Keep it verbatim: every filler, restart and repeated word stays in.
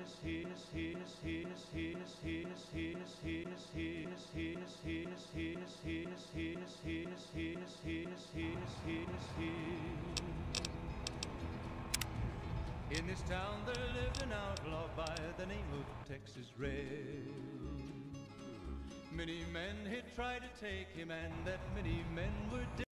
In this town there lived an outlaw by the name of Texas Red. Many men had tried to take him, and that many men were dead.